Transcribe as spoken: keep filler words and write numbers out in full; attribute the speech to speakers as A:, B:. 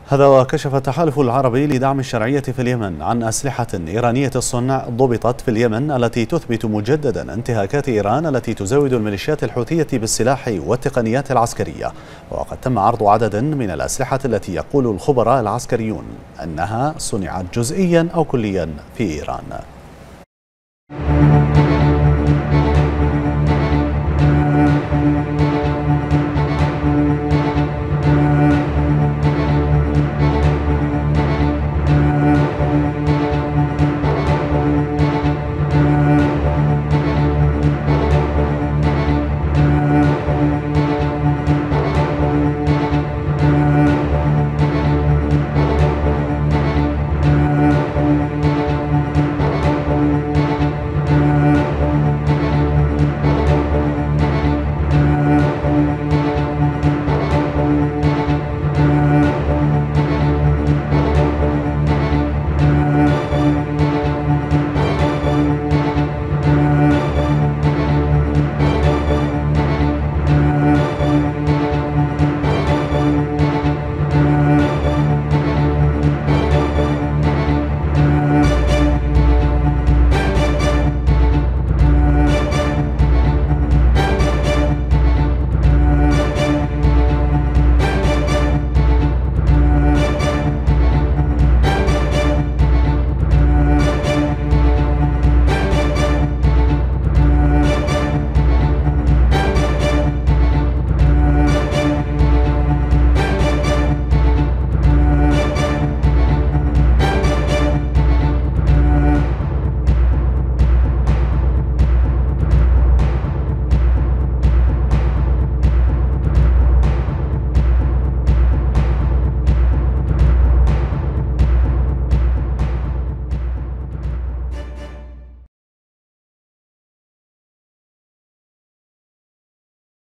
A: هذا وكشف التحالف العربي لدعم الشرعية في اليمن عن أسلحة إيرانية الصنع ضبطت في اليمن التي تثبت مجددا انتهاكات إيران التي تزود الميليشيات الحوثية بالسلاح والتقنيات العسكرية. وقد تم عرض عدد من الأسلحة التي يقول الخبراء العسكريون أنها صنعت جزئيا أو كليا في إيران.